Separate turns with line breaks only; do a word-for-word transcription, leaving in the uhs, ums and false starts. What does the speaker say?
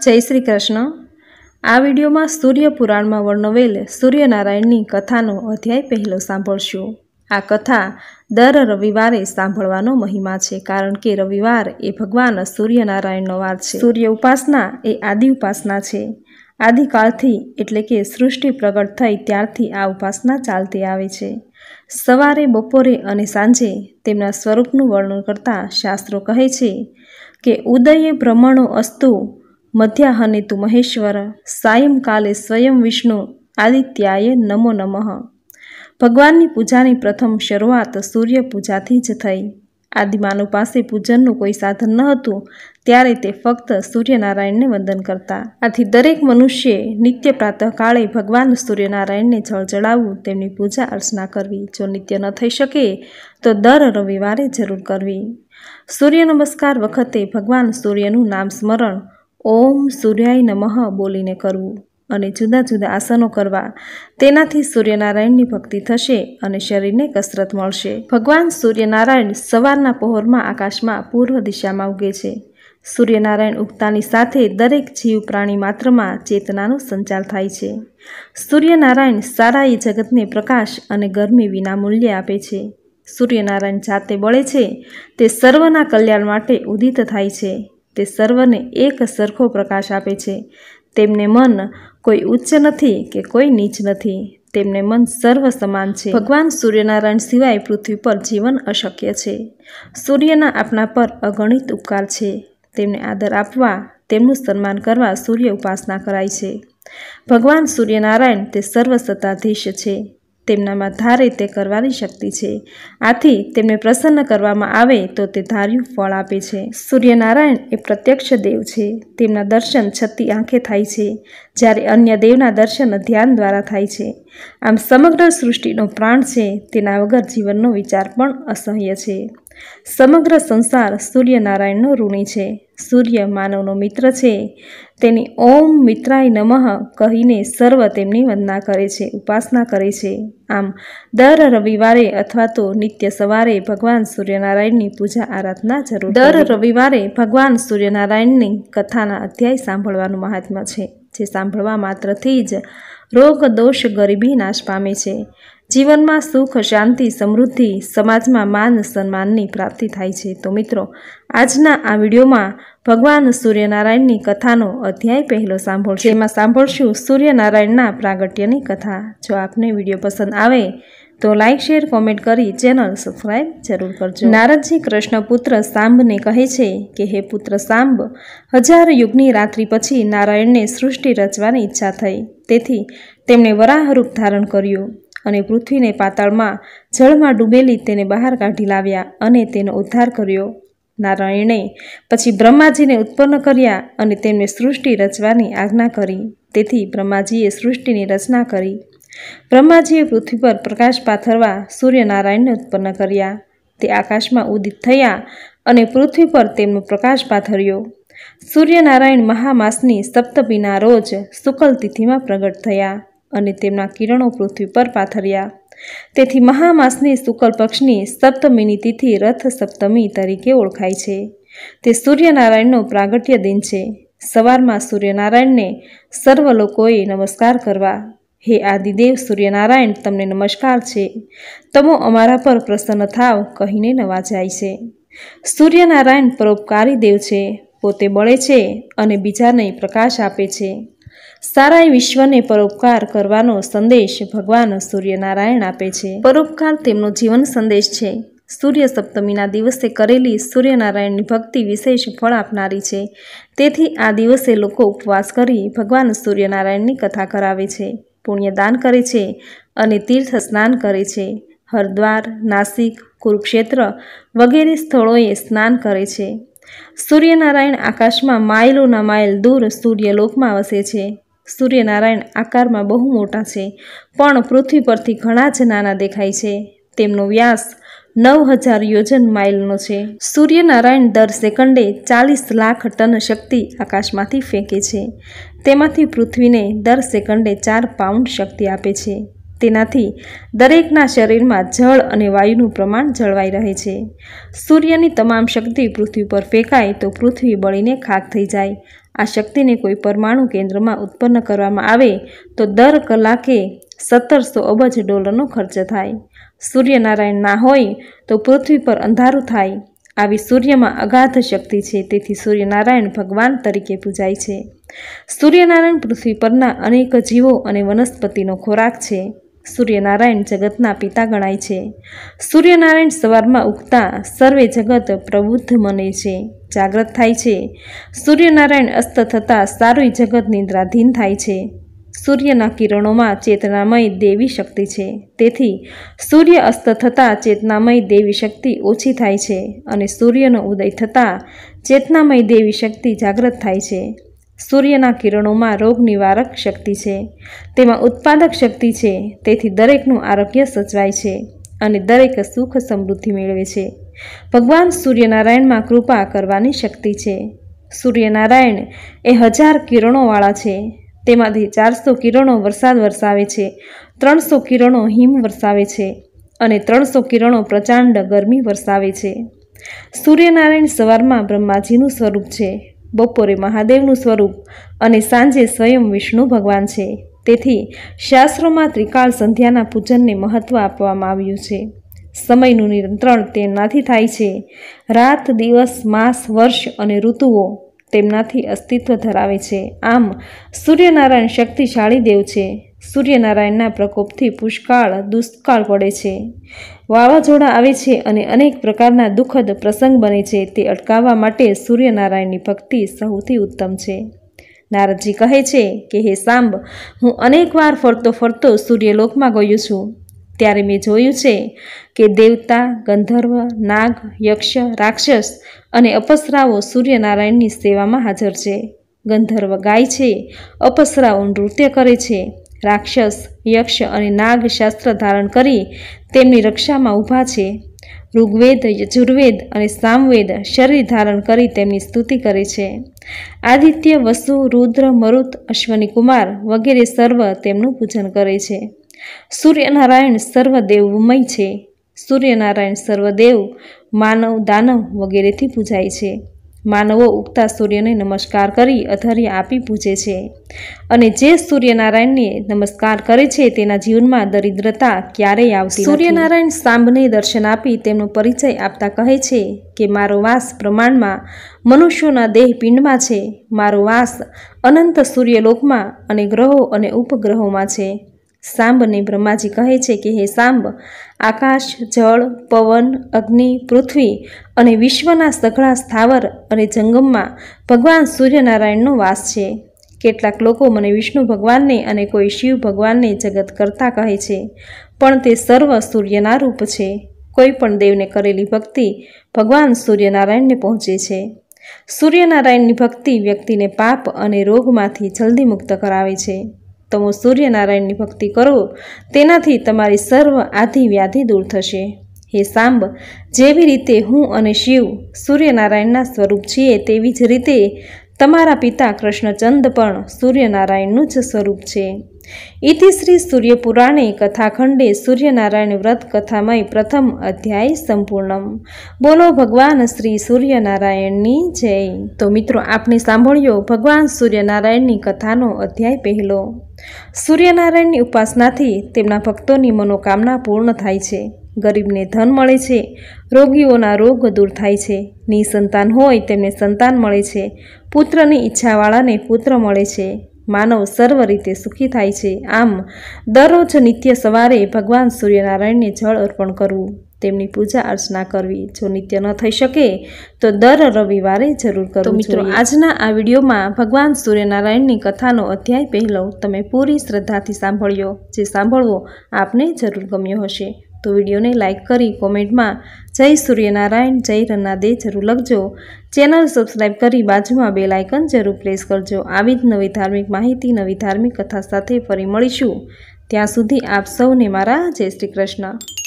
जय श्री कृष्ण। आ विडियो में सूर्य पुराण में वर्णवेल सूर्यनारायण की कथानो अध्याय पहलो सांभळशो। आ कथा दर रविवारे सांभळवानो महिमा छे, कारण के रविवार ए भगवान सूर्यनारायणनो वार छे। सूर्य उपासना ए आदि उपासना छे। आदिकाळथी एटले के सृष्टि प्रगट थई त्यारथी आ उपासना चालती आवे छे। सवारे, बपोरे अने सांजे तेमना स्वरूपनुं वर्णन करता शास्त्रो कहे छे के उदये ब्रह्मणो अस्तु, मध्याह्ने तु महेश्वर, सायंकाले स्वयं विष्णु, आदित्याय नमो नमः। भगवाननी पूजानी प्रथम शरूआत सूर्य पूजाथी ज थई। आदिमानव पासे पूजननुं कोई साधन न हतुं, त्यारे ते फक्त सूर्यनारायणने वंदन करता। आथी दरेक मनुष्ये नित्य प्रातः काळे भगवान सूर्यनारायणने जळ चढ़ाववुं, तेमनी पूजा अर्चना करवी। जो नित्य न थई शके तो दर रविवारे जरूर करवी। सूर्य नमस्कार वखते भगवान सूर्यनुं नाम स्मरण ओम सूर्याय नमः बोलीने करवुं अने जुदा जुदा आसनो करवा। तेनाथी सूर्यनारायणनी भक्ति थशे अने शरीरने कसरत मळशे। भगवान सूर्यनारायण सवाરના पहोરમાં આકાશમાં પૂર્વ દિશામાં ઉગે છે। सूर्यनारायण ઉગતાની સાથે દરેક જીવ પ્રાણી માત્રમાં ચેતનાનો સંચાર થાય છે। સૂર્યનારાયણ સારા એ જગતને પ્રકાશ અને ગરમી વિના મૂલ્ય આપે છે। સૂર્યનારાયણ જાતે બળે છે, તે સર્વના કલ્યાણ માટે ઉદિત થાય છે। તે સર્વને એક સરખો પ્રકાશ આપે છે। તેમને મન કોઈ ઉચ્ચ નથી કે કોઈ નીચ નથી, તેમને મન સર્વ સમાન છે। ભગવાન સૂર્યનારાયણ સિવાય પૃથ્વી પર જીવન અશક્ય છે। સૂર્યના આપણા પર અગણિત ઉપકાર છે। તેમને આદર આપવા, તેમનું સન્માન કરવા સૂર્ય ઉપાસના કરાય છે। ભગવાન સૂર્યનારાયણ તે સર્વસત્તાધીશ છે। તેમનામાં ધારે તે કરવાની શક્તિ છે। આથી તેમને પ્રસન્ન કરવામાં આવે તો તે ધાર્યું ફળ આપે છે। સૂર્યનારાયણ એ પ્રત્યક્ષ દેવ છે। તેમના દર્શન છતી આંખે થાય છે, જ્યારે અન્ય દેવના દર્શન ધ્યાન દ્વારા થાય છે। આમ સમગ્ર સૃષ્ટિનો પ્રાણ છે, તેના વગર જીવનનો વિચાર પણ અસહ્ય છે। સમગ્ર સંસાર સૂર્યનારાયણનો ઋણી છે। સૂર્ય માનવનો મિત્ર છે। તેની ઓમ મિત્રાય નમઃ કહીને સર્વ તેમની વંદના કરે છે, ઉપાસના કરે છે। આમ દર રવિવારે અથવા તો નિત્ય સવારે ભગવાન સૂર્યનારાયણની પૂજા આરાધના જરૂર દર રવિવારે ભગવાન સૂર્યનારાયણની કથાના અધ્યાય સાંભળવાનું મહાત્મ્ય છે, જે સાંભળવા માત્રથી જ રોગ, દોષ, ગરીબી નાશ પામે છે। જીવનમાં સુખ, શાંતિ, સમૃદ્ધિ, સમાજમાં માન સન્માનની પ્રાપ્તિ થાય છે। તો મિત્રો, આજના આ વિડીયોમાં ભગવાન સૂર્યનારાયણની કથાનો અધ્યાય પહેલો સાંભળશું, જેમાં સાંભળશું સૂર્યનારાયણના પ્રાગટ્યની કથા। જો આપને વિડીયો પસંદ આવે તો લાઇક, શેર, કોમેન્ટ કરી ચેનલ સબસ્ક્રાઈબ જરૂર કરજો। નારદજી કૃષ્ણ પુત્ર સાંબને કહે છે કે હે પુત્ર સાંબ, હજાર યુગની રાત્રિ પછી નારાયણને સૃષ્ટિ રચવાની ઈચ્છા થઈ। તેથી તેમણે વરાહ રૂપ ધારણ કર્યું અને પૃથ્વીને પાતાળમાં જળમાં ડૂબેલી તેને બહાર કાઢી લાવ્યા અને તેનો ઉદ્ધાર કર્યો। નારાયણે પછી બ્રહ્માજીને ઉત્પન્ન કર્યા અને તેમને સૃષ્ટિ રચવાની આજ્ઞા કરી। તેથી બ્રહ્માજીએ સૃષ્ટિની રચના કરી। બ્રહ્માજીએ પૃથ્વી પર પ્રકાશ પાથરવા સૂર્યનારાયણને ઉત્પન્ન કર્યા। તે આકાશમાં ઉદિત થયા અને પૃથ્વી પર તેમનો પ્રકાશ પાથર્યો। સૂર્યનારાયણ મહામાસની સપ્તમીના રોજ શુક્લ તિથિમાં પ્રગટ થયા અને તેમના કિરણો પૃથ્વી પર પાથર્યા। તેથી મહામાસની શુક્લ પક્ષની સપ્તમીની તિથિ રથ સપ્તમી તરીકે ઓળખાય છે। તે સૂર્યનારાયણનો પ્રાગટ્ય દિન છે। સવારમાં સૂર્યનારાયણને સર્વ લોકોએ નમસ્કાર કરવા। હે આદિદેવ સૂર્યનારાયણ, તમને નમસ્કાર છે, તમો અમારા પર પ્રસન્ન થાવ કહીને નવાજાય છે। સૂર્યનારાયણ પરોપકારી દેવ છે। પોતે બળે છે અને બીજાને પ્રકાશ આપે છે। સારા વિશ્વને પરોપકાર કરવાનો સંદેશ ભગવાન સૂર્યનારાયણ આપે છે। પરોપકાર તેમનો જીવન સંદેશ છે। સૂર્ય સપ્તમીના દિવસે કરેલી સૂર્યનારાયણની ભક્તિ વિશેષ ફળ આપનારી છે। તેથી આ દિવસે લોકો ઉપવાસ કરી ભગવાન સૂર્યનારાયણની કથા કરાવે છે, પુણ્યદાન કરે છે અને તીર્થ સ્નાન કરે છે। હરદ્વાર, નાસિક, કુરુક્ષેત્ર વગેરે સ્થળોએ સ્નાન કરે છે। સૂર્યનારાયણ આકાશમાં માઇલોના માઇલ દૂર સૂર્યલોકમાં વસે છે। સૂર્યનારાયણ આકારમાં બહુ મોટા છે, પણ પૃથ્વી પરથી ઘણા જ નાના દેખાય છે। તેમનો વ્યાસ નવ હજાર યોજન માઇલનો છે। સૂર્યનારાયણ દર સેકન્ડે ચાલીસ લાખ ટન શક્તિ આકાશમાંથી ફેંકે છે। તેમાંથી પૃથ્વીને દર સેકન્ડે ચાર પાઉન્ડ શક્તિ આપે છે। તેનાથી દરેકના શરીરમાં જળ અને વાયુનું પ્રમાણ જળવાઈ રહે છે. સૂર્યની તમામ શક્તિ પૃથ્વી પર ફેંકાય તો પૃથ્વી બળીને ખાક થઈ જાય. આ શક્તિને કોઈ પરમાણુ કેન્દ્રમાં ઉત્પન્ન કરવામાં આવે તો દર કલાકે સત્તરસો અબજ ડોલરનો ખર્ચ થાય. સૂર્યનારાયણ ના હોય તો પૃથ્વી પર અંધારું થાય. આવી સૂર્યમાં અગાધ શક્તિ છે, તેથી સૂર્યનારાયણ ભગવાન તરીકે પૂજાય છે. સૂર્યનારાયણ પૃથ્વી પરના અનેક જીવો અને વનસ્પતિનો ખોરાક છે. સૂર્યનારાયણ જગતના પિતા ગણાય છે. સૂર્યનારાયણ સવારમાં ઉગતા સર્વે જગત પ્રબુદ્ધ મને છે, જાગ્રત થાય છે. સૂર્યનારાયણ અસ્ત થતાં સારું જગત નિદ્રાધીન થાય છે. સૂર્યના કિરણોમાં ચેતનામય દેવી શક્તિ છે, તેથી સૂર્ય અસ્ત થતાં ચેતનામય દેવી શક્તિ ઓછી થાય છે અને સૂર્યનો ઉદય થતાં ચેતનામય દેવી શક્તિ જાગ્રત થાય છે. સૂર્યના કિરણોમાં રોગ નિવારક શક્તિ છે, તેમાં ઉત્પાદક શક્તિ છે, તેથી દરેકનું આરોગ્ય સચવાય છે અને દરેક સુખ સમૃદ્ધિ મેળવે છે. ભગવાન સૂર્યનારાયણમાં કૃપા કરવાની શક્તિ છે. સૂર્યનારાયણ એ હજાર કિરણોવાળા છે. તેમાંથી ચારસો કિરણો વરસાદ વરસાવે છે, ત્રણસો કિરણો હિમ વરસાવે છે અને ત્રણસો કિરણો પ્રચંડ ગરમી વરસાવે છે. સૂર્યનારાયણ સવારમાં બ્રહ્માજીનું સ્વરૂપ છે, બપોરે મહાદેવનું સ્વરૂપ અને સાંજે સ્વયં વિષ્ણુ ભગવાન છે. તેથી શાસ્ત્રોમાં ત્રિકાળ સંધ્યાના પૂજનને મહત્વ આપવામાં આવ્યું છે. સમયનું નિયંત્રણ તેમનાથી થાય છે. રાત, દિવસ, માસ, વર્ષ અને ઋતુઓ તેમનાથી અસ્તિત્વ ધરાવે છે. આમ સૂર્યનારાયણ શક્તિશાળી દેવ છે. સૂર્યનારાયણના પ્રકોપથી પુષ્કાળ દુષ્કાળ પડે છે, વાવાઝોડા આવે છે અને અનેક પ્રકારના દુઃખદ પ્રસંગ બને છે. તે અટકાવવા માટે સૂર્યનારાયણની ભક્તિ સૌથી ઉત્તમ છે. નારદજી કહે છે કે હે સાંબ, હું અનેક વાર ફરતો ફરતો સૂર્યલોકમાં ગયો છું. ત્યારે મેં જોયું છે કે દેવતા, ગંધર્વ, નાગ, યક્ષ, રાક્ષસ અને અપ્સરાઓ સૂર્યનારાયણની સેવામાં હાજર છે. ગંધર્વ ગાય છે, અપ્સરાઓ નૃત્ય કરે છે, રાક્ષસ, યક્ષ અને નાગ શાસ્ત્ર ધારણ કરી તેમની રક્ષામાં ઊભા છે. ઋગ્વેદ, યજુર્વેદ અને સામવેદ શરીર ધારણ કરી તેમની સ્તુતિ કરે છે. આદિત્ય, વસુ, રુદ્ર, મરુત, અશ્વની કુમાર વગેરે સર્વ તેમનું પૂજન કરે છે. સૂર્યનારાયણ સર્વદેવમય છે. સૂર્યનારાયણ સર્વદેવ, માનવ, દાનવ વગેરેથી પૂજાય છે. માનવો ઉગતા સૂર્યને નમસ્કાર કરી અધર્ય આપી પૂજે છે અને જે સૂર્યનારાયણને નમસ્કાર કરે છે તેના જીવનમાં દરિદ્રતા ક્યારેય આવતી નથી. સૂર્યનારાયણ સાંબને દર્શન આપી તેમનો પરિચય આપતા કહે છે કે મારો વાસ પ્રમાણમાં મનુષ્યોના દેહ પિંડમાં છે. મારો વાસ અનંત સૂર્યલોકમાં અને ગ્રહો અને ઉપગ્રહોમાં છે. સાંબને બ્રહ્માજી કહે છે કે હે સાંબ, આકાશ, જળ, પવન, અગ્નિ, પૃથ્વી અને વિશ્વના સઘળા સ્થાવર અને જંગમમાં ભગવાન સૂર્યનારાયણનો વાસ છે. કેટલાક લોકો મને વિષ્ણુ ભગવાનને અને કોઈ શિવ ભગવાનને જગત કરતા કહે છે, પણ તે સર્વ સૂર્યના રૂપ છે. કોઈ પણ દેવને કરેલી ભક્તિ ભગવાન સૂર્યનારાયણને પહોંચે છે. સૂર્યનારાયણની ભક્તિ વ્યક્તિને પાપ અને રોગમાંથી જલ્દી મુક્ત કરાવે છે. તમે સૂર્યનારાયણની ભક્તિ કરો, તેનાથી તમારી સર્વ આધિ વ્યાધિ દૂર થશે. હે સાંબ, જેવી રીતે હું અને શિવ સૂર્યનારાયણના સ્વરૂપ છીએ, તેવી જ રીતે તમારા પિતા કૃષ્ણચંદ પણ સૂર્યનારાયણનું જ સ્વરૂપ છે. ઇતિ શ્રી સૂર્યપુરાણે કથાખંડે સૂર્યનારાયણ વ્રત કથામય પ્રથમ અધ્યાય સંપૂર્ણમ. બોલો ભગવાન શ્રી સૂર્યનારાયણની જય. તો મિત્રો, આપણે સાંભળ્યો ભગવાન સૂર્યનારાયણની કથાનો અધ્યાય પહેલો. સૂર્યનારાયણની ઉપાસનાથી તેમના ભક્તોની મનોકામના પૂર્ણ થાય છે. ગરીબને ધન મળે છે, રોગીઓના રોગ દૂર થાય છે, નિસંતાન હોય તેમને સંતાન મળે છે, પુત્રની ઈચ્છાવાળાને પુત્ર મળે છે, માનવ સર્વ રીતે સુખી થાય છે. આમ દરરોજ નિત્ય સવારે ભગવાન સૂર્યનારાયણને જળ અર્પણ કરવું, તેમની પૂજા અર્ચના કરવી. જો નિત્ય ન થઈ શકે તો દર રવિવારે જરૂર કરવું. તો મિત્રો, આજના આ વિડીયોમાં ભગવાન સૂર્યનારાયણની કથાનો અધ્યાય પહેલો તમે પૂરી શ્રદ્ધાથી સાંભળ્યો. જે સાંભળવો આપને જરૂર ગમ્યો હશે તો વિડીયોને લાઇક કરી કોમેન્ટમાં જય સૂર્યનારાયણ, જય રન્નાદે જરૂર લખજો. ચેનલ સબસ્ક્રાઈબ કરી બાજુમાં બેલ આઇકન જરૂર પ્રેસ કરજો. આવી જ નવી ધાર્મિક માહિતી, નવી ધાર્મિક કથા સાથે ફરી મળીશું. ત્યાં સુધી આપ સૌને મારા જય શ્રી કૃષ્ણ.